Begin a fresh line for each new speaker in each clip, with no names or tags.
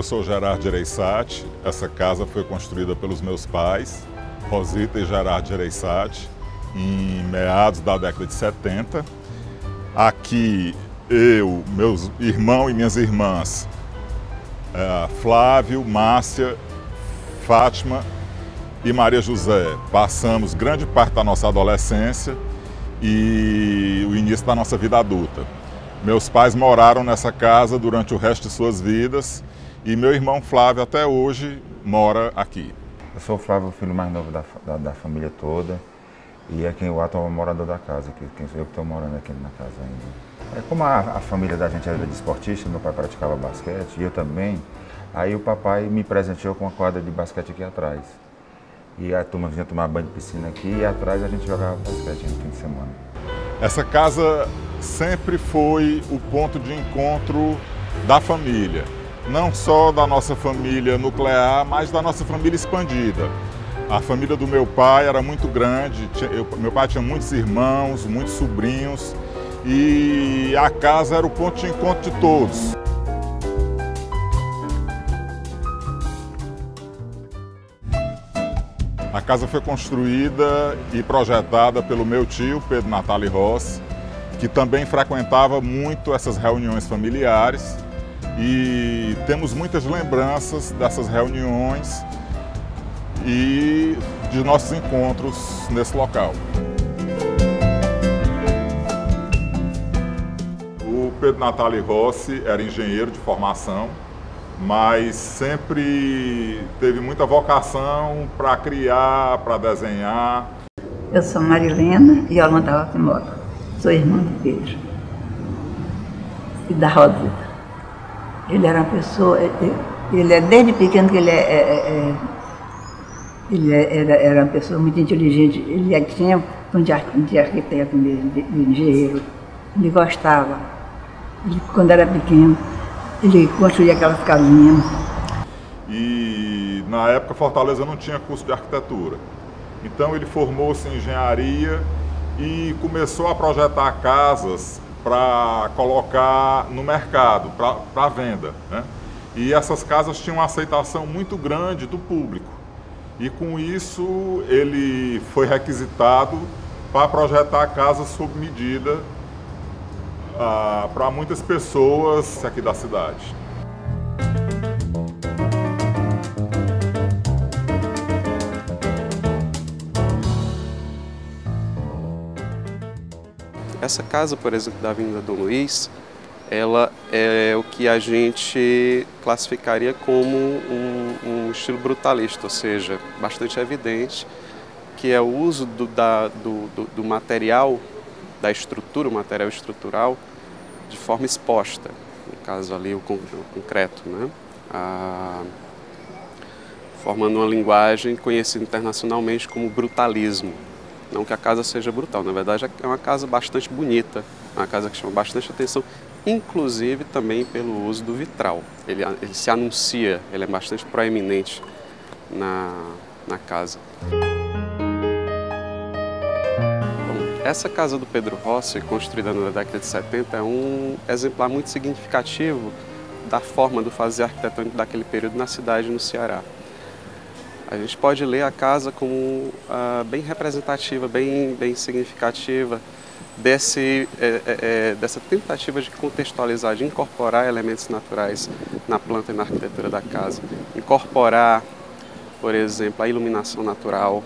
Eu sou Gerardo Gereissati. Essa casa foi construída pelos meus pais, Rosita e Gerardo Gereissati, em meados da década de 70. Aqui eu, meus irmãos e minhas irmãs, Flávio, Márcia, Fátima e Maria José, passamos grande parte da nossa adolescência e o início da nossa vida adulta. Meus pais moraram nessa casa durante o resto de suas vidas e meu irmão Flávio até hoje mora aqui.
Eu sou o Flávio, o filho mais novo da família toda, e é o atual morador da casa, quem sou eu que estou morando aqui na casa ainda. É como a família da gente era de esportista, meu pai praticava basquete e eu também, aí o papai me presenteou com uma quadra de basquete aqui atrás. E a turma vinha tomar banho de piscina aqui e atrás a gente jogava basquete no fim de semana.
Essa casa sempre foi o ponto de encontro da família. Não só da nossa família nuclear, mas da nossa família expandida. A família do meu pai era muito grande, meu pai tinha muitos irmãos, muitos sobrinhos, e a casa era o ponto de encontro de todos. A casa foi construída e projetada pelo meu tio, Pedro Natali Rossi, que também frequentava muito essas reuniões familiares. E temos muitas lembranças dessas reuniões e de nossos encontros nesse local. O Pedro Natali Rossi era engenheiro de formação, mas sempre teve muita vocação para criar, para desenhar.
Eu sou Marilena e Yolanda Altimora, sou irmã de Pedro e da Rosita. Ele era uma pessoa, ele é desde pequeno que era uma pessoa muito inteligente. Ele tinha um de arquiteto, de engenheiro. Ele gostava. Quando era pequeno, ele construía aquelas casinhas.
E na época Fortaleza não tinha curso de arquitetura. Então ele formou-se em engenharia e começou a projetar casas para colocar no mercado, para venda, né? E essas casas tinham uma aceitação muito grande do público. E com isso ele foi requisitado para projetar casas sob medida para muitas pessoas aqui da cidade.
Essa casa, por exemplo, da Avenida Dom Luiz, ela é o que a gente classificaria como um estilo brutalista, ou seja, bastante evidente, que é o uso do material, da estrutura, o material estrutural, de forma exposta, no caso ali o concreto, né? Formando uma linguagem conhecida internacionalmente como brutalismo. Não que a casa seja brutal, na verdade é uma casa bastante bonita, uma casa que chama bastante atenção, inclusive também pelo uso do vitral. Ele se anuncia, ele é bastante proeminente na casa. Bom, essa casa do Pedro Rossi, construída na década de 70, é um exemplar muito significativo da forma do fazer arquitetônico daquele período na cidade, no Ceará. A gente pode ler a casa como bem representativa, bem significativa dessa tentativa de contextualizar, de incorporar elementos naturais na planta e na arquitetura da casa. Incorporar, por exemplo, a iluminação natural,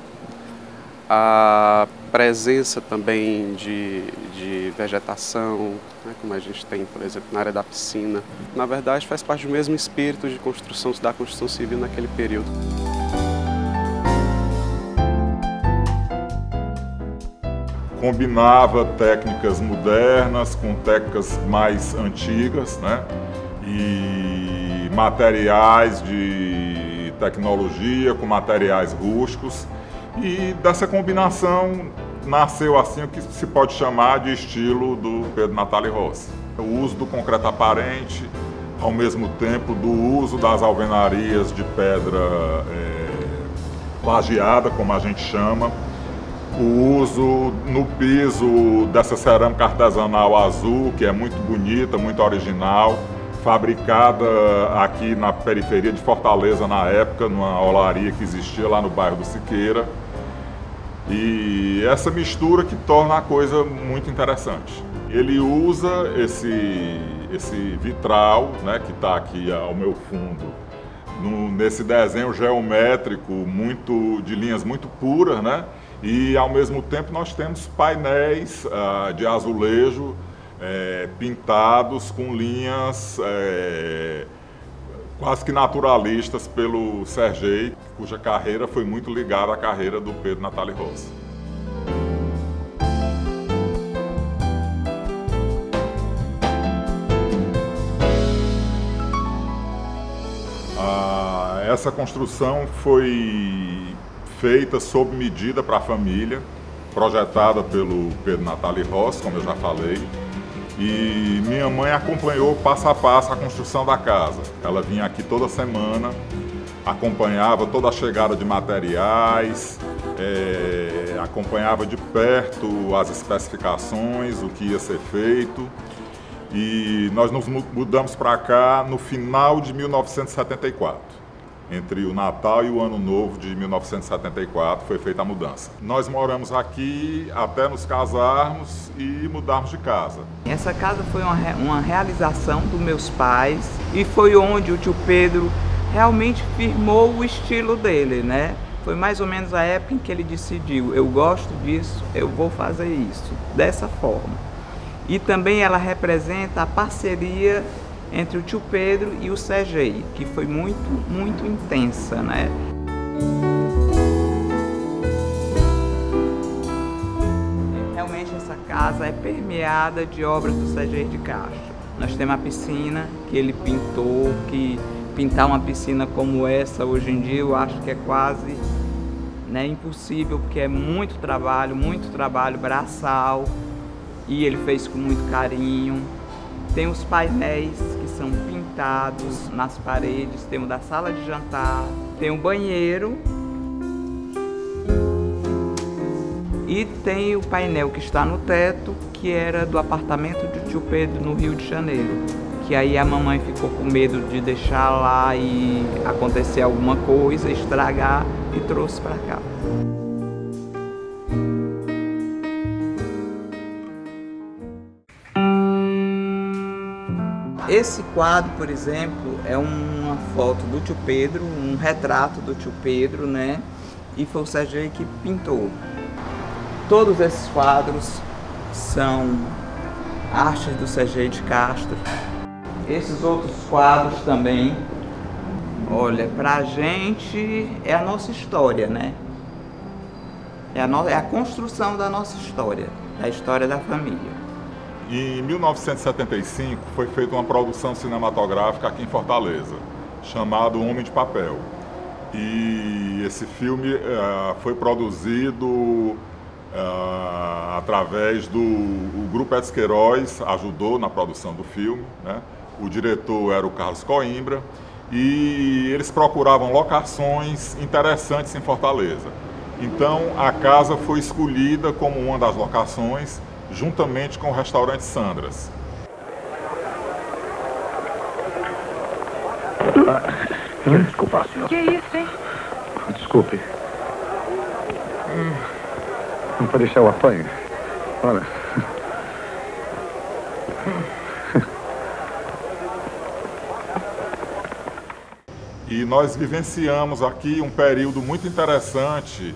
a presença também de vegetação, né, como a gente tem, por exemplo, na área da piscina. Na verdade, faz parte do mesmo espírito de construção da construção civil naquele período.
Combinava técnicas modernas com técnicas mais antigas, né? E materiais de tecnologia com materiais rústicos. E dessa combinação nasceu assim o que se pode chamar de estilo do Pedro Natali Rossi. O uso do concreto aparente, ao mesmo tempo do uso das alvenarias de pedra lajeada, como a gente chama, o uso no piso dessa cerâmica artesanal azul, que é muito bonita, muito original, fabricada aqui na periferia de Fortaleza na época, numa olaria que existia lá no bairro do Siqueira. E essa mistura que torna a coisa muito interessante. Ele usa esse vitral, né, que está aqui ao meu fundo, nesse desenho geométrico de linhas muito puras, né? E ao mesmo tempo nós temos painéis de azulejo pintados com linhas quase que naturalistas pelo Sergei, cuja carreira foi muito ligada à carreira do Pedro Natalí Rossi. Essa construção foi feita sob medida para a família, projetada pelo Pedro Natalí Rossi, como eu já falei, e minha mãe acompanhou passo a passo a construção da casa. Ela vinha aqui toda semana, acompanhava toda a chegada de materiais, acompanhava de perto as especificações, o que ia ser feito. E nós nos mudamos para cá no final de 1974. Entre o Natal e o Ano Novo de 1974 foi feita a mudança. Nós moramos aqui até nos casarmos e mudarmos de casa.
Essa casa foi uma realização dos meus pais e foi onde o tio Pedro realmente firmou o estilo dele, né? Foi mais ou menos a época em que ele decidiu, eu gosto disso, eu vou fazer isso, dessa forma. E também ela representa a parceria entre o tio Pedro e o Sergei, que foi muito, muito intensa, né? Realmente essa casa é permeada de obras do Sergei de Castro. Nós temos a piscina que ele pintou, que pintar uma piscina como essa hoje em dia eu acho que é quase impossível, porque é muito trabalho braçal, e ele fez com muito carinho. Tem os painéis que são pintados nas paredes, tem o da sala de jantar, tem o banheiro e tem o painel que está no teto, que era do apartamento do tio Pedro no Rio de Janeiro. Que aí a mamãe ficou com medo de deixar lá e acontecer alguma coisa, estragar, e trouxe para cá. Esse quadro, por exemplo, é uma foto do tio Pedro, um retrato do tio Pedro, né? E foi o Sergei que pintou. Todos esses quadros são artes do Sergei de Castro. Esses outros quadros também, olha, pra gente é a nossa história, né? É a construção da nossa história, da história da família.
Em 1975 foi feita uma produção cinematográfica aqui em Fortaleza, chamado Homem de Papel. E esse filme foi produzido através do Grupo Edson Queiroz, ajudou na produção do filme, né? O diretor era o Carlos Coimbra e eles procuravam locações interessantes em Fortaleza. Então a casa foi escolhida como uma das locações, juntamente com o restaurante Sandras.
Desculpa, senhor.
Que isso, hein?
Desculpe. Não pode deixar o apanho. Olha.
E nós vivenciamos aqui um período muito interessante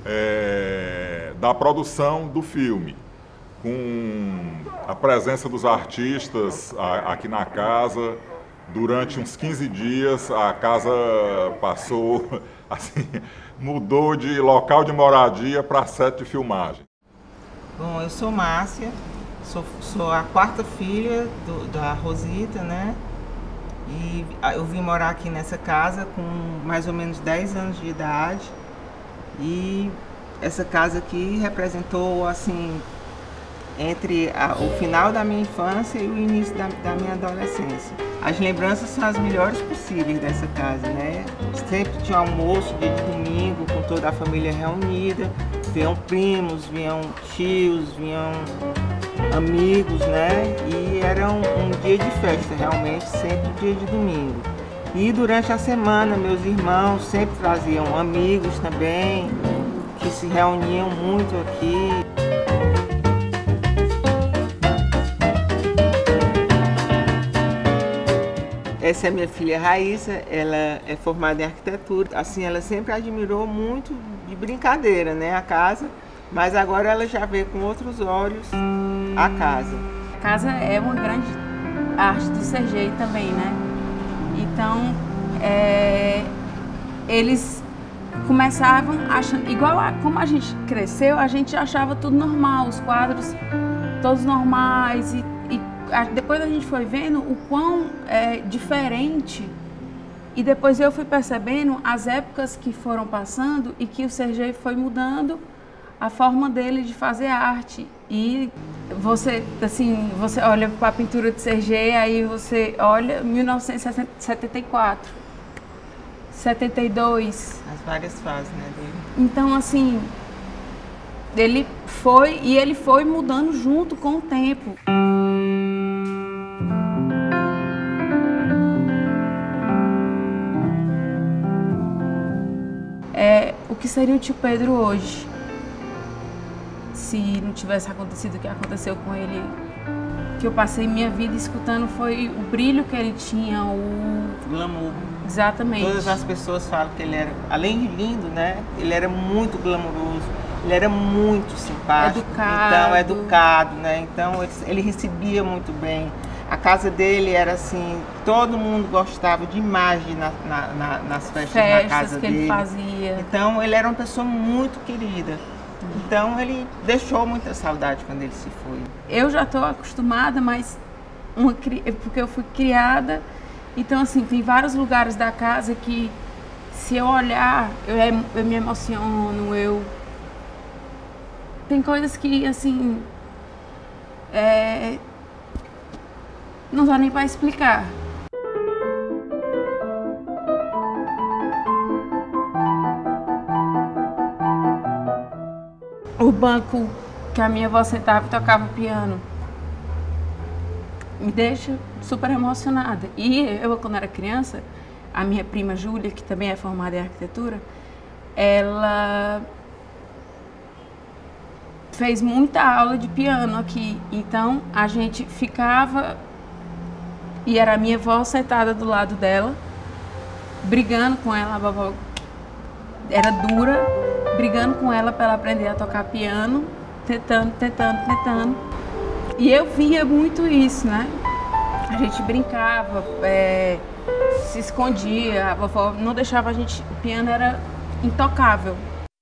da produção do filme, com a presença dos artistas aqui na casa. Durante uns 15 dias a casa passou, assim, mudou de local de moradia para set de filmagem.
Bom, eu sou Márcia, sou a quarta filha da Rosita, né? E eu vim morar aqui nessa casa com mais ou menos 10 anos de idade. E essa casa aqui representou, assim, entre o final da minha infância e o início da minha adolescência. As lembranças são as melhores possíveis dessa casa, né? Sempre tinha almoço dia de domingo com toda a família reunida. Vinham primos, vinham tios, vinham amigos, né? E era um dia de festa, realmente, sempre dia de domingo. E durante a semana, meus irmãos sempre traziam amigos também, que se reuniam muito aqui. Essa é minha filha Raíssa, ela é formada em arquitetura. Assim, ela sempre admirou muito de brincadeira, né, a casa, mas agora ela já vê com outros olhos a casa.
A casa é uma grande arte do Sergei também, né? Então, eles começavam achando, como a gente cresceu, a gente achava tudo normal, os quadros todos normais, e depois a gente foi vendo o quão diferente, e depois eu fui percebendo as épocas que foram passando e que o Sergei foi mudando a forma dele de fazer arte. E você olha para a pintura de Sergei, aí você olha 1974, 72.
As várias fases, né, dele.
Então, assim, ele foi mudando junto com o tempo. O que seria o tio Pedro hoje, se não tivesse acontecido o que aconteceu com ele, que eu passei minha vida escutando, foi o brilho que ele tinha, o
glamour.
Exatamente.
Todas as pessoas falam que ele era, além de lindo, né, ele era muito glamouroso, ele era muito simpático, educado, né, então ele recebia muito bem. A casa dele era assim, todo mundo gostava demais de ir nas festas na casa
que
dele.
Ele fazia.
Então ele era uma pessoa muito querida. Então ele deixou muita saudade quando ele se foi. Eu já estou acostumada, mas porque eu fui criada. Então assim, tem vários lugares da casa que se eu olhar, eu me emociono, tem coisas que assim, não dá nem para explicar. O banco que a minha avó sentava e tocava piano me deixa super emocionada. E eu, quando era criança, a minha prima Júlia, que também é formada em arquitetura, ela fez muita aula de piano aqui. Então a gente ficava, e era a minha avó sentada do lado dela, brigando com ela. A vovó era dura, brigando com ela para ela aprender a tocar piano, tentando. E eu via muito isso, né? A gente brincava, se escondia, a vovó não deixava a gente, o piano era intocável.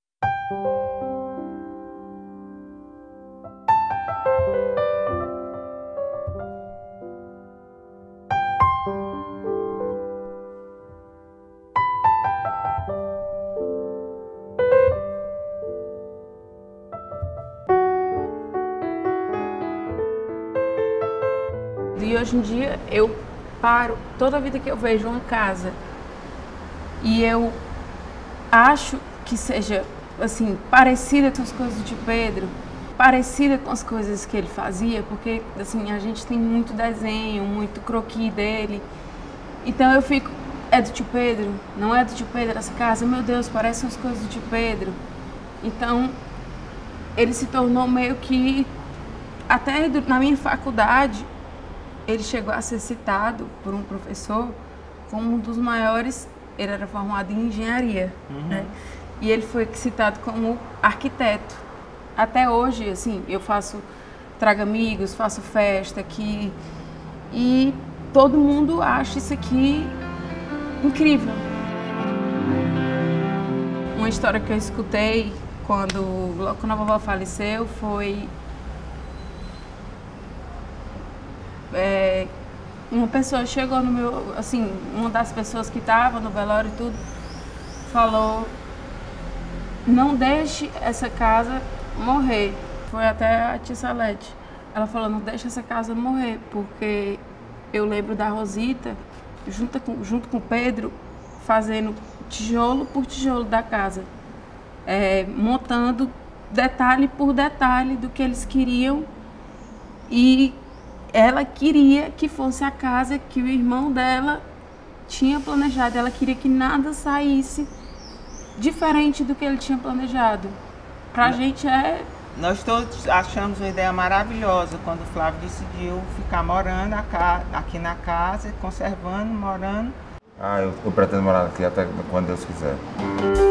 E hoje em dia eu paro, toda vida que eu vejo uma casa e eu acho que seja assim, parecida com as coisas do tio Pedro, parecida com as coisas que ele fazia, porque assim, a gente tem muito desenho, muito croquis dele. Então eu fico, é do tio Pedro? Não é do tio Pedro essa casa? Meu Deus, parecem as coisas do tio Pedro. Então ele se tornou meio que, até na minha faculdade, ele chegou a ser citado por um professor como um dos maiores. Ele era formado em engenharia, né? E ele foi citado como arquiteto. Até hoje, assim, eu trago amigos, faço festa aqui, e todo mundo acha isso aqui incrível. Uma história que eu escutei logo quando a vovó faleceu foi uma pessoa chegou no meu, assim, uma das pessoas que estava no velório e tudo, falou: não deixe essa casa morrer. Foi até a tia Salete. Ela falou: não deixe essa casa morrer, porque eu lembro da Rosita, junto com o Pedro, fazendo tijolo por tijolo da casa, montando detalhe por detalhe do que eles queriam
E ela queria que fosse a casa que o irmão dela tinha planejado. Ela queria que nada saísse diferente do que ele tinha planejado. Pra gente é...
Nós todos achamos uma ideia maravilhosa quando o Flávio decidiu ficar morando aqui na casa, conservando, morando.
Eu pretendo morar aqui até quando Deus quiser.